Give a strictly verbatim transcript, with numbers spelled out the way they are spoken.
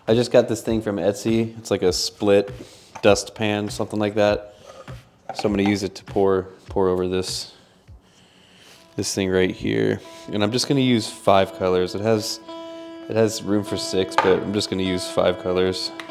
I just got this thing from Etsy. It's like a split dust pan, something like that. So I'm gonna use it to pour pour over this this thing right here. And I'm just gonna use five colors. It has it has room for six, but I'm just gonna use five colors.